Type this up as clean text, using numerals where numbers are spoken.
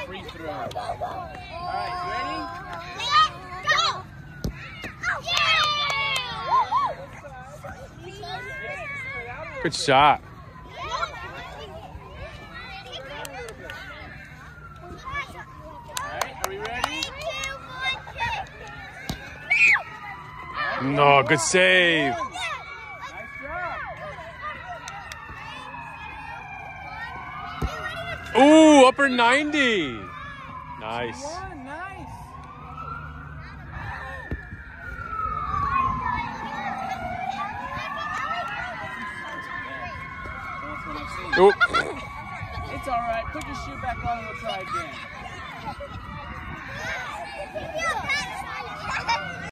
free throw. All right, ready? Go! Good shot. Alright, are we ready? No, good save. Nice job. Ooh, upper 90. Nice. One, nice. Oop. It's all right. Put your shoe back on and we'll try again.